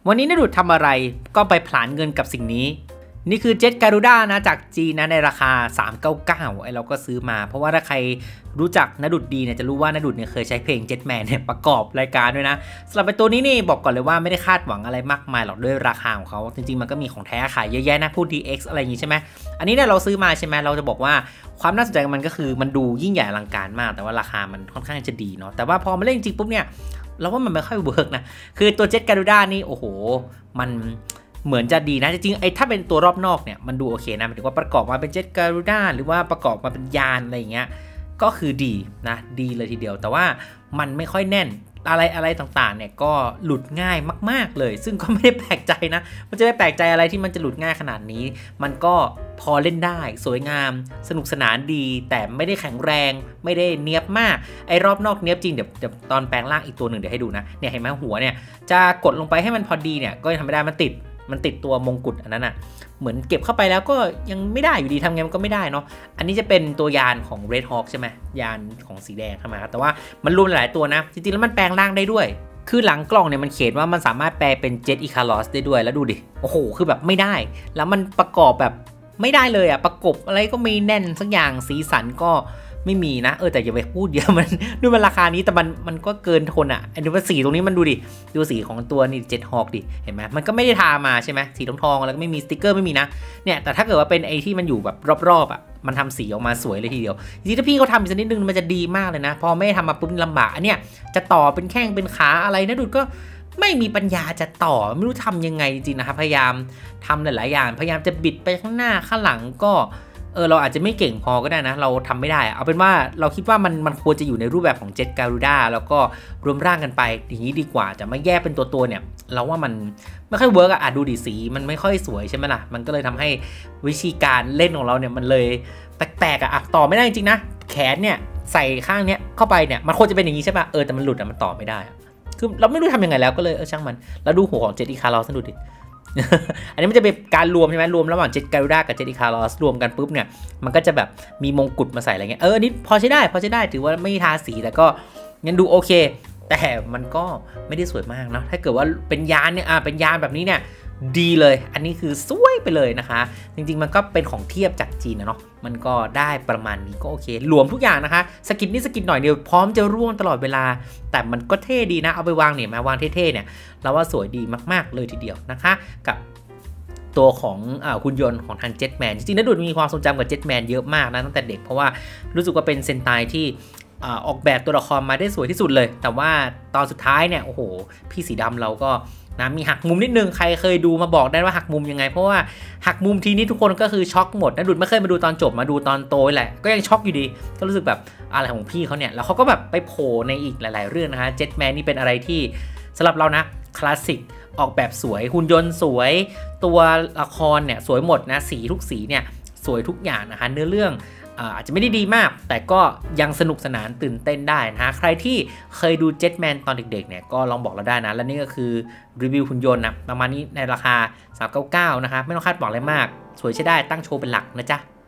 วันนี้นดุดทำอะไรก็ไปผลาญเงินกับสิ่งนี้นี่คือเจ็ตการูด้านะจากจีนนะในราคา399ไอเราก็ซื้อมาเพราะว่าถ้าใครรู้จักนดุดดีเนี่ยจะรู้ว่านดุดเนี่ยเคยใช้เพลง Jetman เนี่ยประกอบรายการด้วยนะสำหรับตัวนี้นี่บอกก่อนเลยว่าไม่ได้คาดหวังอะไรมากมายหรอกด้วยราคาของเขาจริงๆมันก็มีของแท้ขายเยอะแยะนะพูด DX อะไรอย่างงี้ใช่ไหมอันนี้เนี่ยเราซื้อมาใช่ไหมเราจะบอกว่าความน่าสนใจของมันก็คือมันดูยิ่งใหญ่อลังการมากแต่ว่าราคามันค่อนข้างจะดีเนาะแต่ว่าพอมาเล่นจริงปุ๊บเนี่ยเราว่ามันไม่ค่อยเวิร์กนะคือตัวเจ็ตการูด้านี่โอ้โหมันเหมือนจะดีนะจริงๆไอ้ถ้าเป็นตัวรอบนอกเนี่ยมันดูโอเคนะหมายถึงว่าประกอบมาเป็นเจ็ตการูด้าหรือว่าประกอบมาเป็นยานอะไรอย่างเงี้ยก็คือดีนะดีเลยทีเดียวแต่ว่ามันไม่ค่อยแน่นอะไรต่างๆเนี่ยก็หลุดง่ายมากๆเลยซึ่งก็ไม่ได้แปลกใจนะมันจะไม่แปลกใจอะไรที่มันจะหลุดง่ายขนาดนี้มันก็พอเล่นได้สวยงามสนุกสนานดีแต่ไม่ได้แข็งแรงไม่ได้เนียบมากไอ้รอบนอกเนียบจริงเดี๋ยวตอนแปลงร่างอีกตัวหนึ่งเดี๋ยวให้ดูนะเนี่ยเห็นไหมหัวเนี่ยจะกดลงไปให้มันพอดีเนี่ยก็ยังทำไม่ได้มันติดตัวมงกุฎอันนั้นอ่ะเหมือนเก็บเข้าไปแล้วก็ยังไม่ได้อยู่ดีทำไงมันก็ไม่ได้เนาะอันนี้จะเป็นตัวยานของ Red Hawk ใช่ไหมยานของสีแดงเข้ามาแต่ว่ามันรวมหลายตัวนะจริงๆแล้วมันแปลงร่างได้ด้วยคือหลังกล่องเนี่ยมันเขียนว่ามันสามารถแปลเป็น Jet Icarus ได้ด้วยแล้วดูดิโอ้โหคือแบบไม่ได้แล้วมันประกอบแบบไม่ได้เลยอ่ะประกบอะไรก็ไม่แน่นสักอย่างสีสันก็ไม่มีนะแต่อย่าไปพูดเยอะมันด้วยมันราคานี้แต่มันก็เกินทนอ่ะอันนี้ว่าสีตรงนี้มันดูสีของตัวนี่เจ็ตฮอคดิเห็นไหมมันก็ไม่ได้ทามาใช่ไหมสีทองแล้วก็ไม่มีสติ๊กเกอร์ไม่มีนะเนี่ยแต่ถ้าเกิดว่าเป็นไอที่มันอยู่แบบรอบๆอ่ะมันทำสีออกมาสวยเลยทีเดียวจริงๆถ้าพี่เขาทำอีกสักนิดนึงมันจะดีมากเลยนะพอไม่ทำมาปุ๊บลำบากอันเนี้ยจะต่อเป็นแข้งเป็นขาอะไรนะดูก็ไม่มีปัญญาจะต่อไม่รู้ทำยังไงจริงๆนะครับพยายามทำหลายๆอย่างพยายามจะบิดไปข้างหน้าข้างหลังก็เราอาจจะไม่เก่งพอก็ได้นะเราทำไม่ได้เอาเป็นว่าเราคิดว่ามันควรจะอยู่ในรูปแบบของเจ็ตการูด้าแล้วก็รวมร่างกันไปอย่างนี้ดีกว่าจะไม่แยกเป็นตัวเนี่ยเราว่ามันไม่ค่อยเวิร์กดูดิสีมันไม่ค่อยสวยใช่ไหมล่ะมันก็เลยทำให้วิธีการเล่นของเราเนี่ยมันเลยแปลกต่อไม่ได้จริงๆนะแขนเนี่ยใส่ข้างเนี้ยเข้าไปเนี่ยมันควรจะเป็นอย่างนี้ใช่ป่ะแต่มันหลุดมันต่อไม่ได้คือเราไม่รู้ทำยังไงแล้วก็เลยช่างมันแล้วดูหัวของเจ็ตอีคาร์ลอสดูดิ อันนี้มันจะเป็นการรวมใช่ไหมรวมระหว่างเจ็ตการูด้ากับเจ็ตอีคาร์ลอสรวมกันปุ๊บเนี่ยมันก็จะแบบมีมงกุฎมาใส่อะไรเงี้ยอันนี้พอใช้ได้ถือว่าไม่ทาสีแต่ก็ยังดูโอเคแต่มันก็ไม่ได้สวยมากเนาะถ้าเกิดว่าเป็นยานเนี่ยเป็นยานแบบนี้เนี่ยดีเลยอันนี้คือสวยไปเลยนะคะจริงๆมันก็เป็นของเทียบจากจีนนะเนาะมันก็ได้ประมาณนี้ก็โอเครวมทุกอย่างนะคะสกินนี่สกินหน่อยเดียวพร้อมจะร่วงตลอดเวลาแต่มันก็เท่ดีนะเอาไปวางเนี่ยมาวางเท่ๆเนี่ยเราว่าสวยดีมากๆเลยทีเดียวนะคะกับตัวของหุ่นยนต์ของทาง Jetman จริงๆนะดูมีความทรงจำกับ Jetman เยอะมากนะตั้งแต่เด็กเพราะว่ารู้สึกว่าเป็นเซนไตที่ออกแบบตัวละครมาได้สวยที่สุดเลยแต่ว่าตอนสุดท้ายเนี่ยโอ้โหพี่สีดำเราก็นะมีหักมุมนิดนึงใครเคยดูมาบอกได้ว่าหักมุมยังไงเพราะว่าหักมุมทีนี้ทุกคนก็คือช็อกหมดนะดุดไม่เคยมาดูตอนจบมาดูตอนโตแหละก็ยังช็อกอยู่ดีก็รู้สึกแบบอะไรของพี่เขาเนี่ยแล้วเขาก็แบบไปโผล่ในอีกหลายๆเรื่องนะฮะ Jetman นี่เป็นอะไรที่สำหรับเรานะคลาสสิกออกแบบสวยหุ่นยนต์สวยตัวละครเนี่ยสวยหมดนะสีทุกสีเนี่ยสวยทุกอย่างนะคะเนื้อเรื่องอาจจะไม่ได้ดีมากแต่ก็ยังสนุกสนานตื่นเต้นได้นะฮะใครที่เคยดู Jetman ตอนเด็กๆเนี่ยก็ลองบอกเราได้นะและนี่ก็คือรีวิวหุ่นยนต์นะประมาณนี้ในราคา399นะคะไม่ต้องคาดหวังอะไรมากสวยใช้ได้ตั้งโชว์เป็นหลักนะจ๊ะ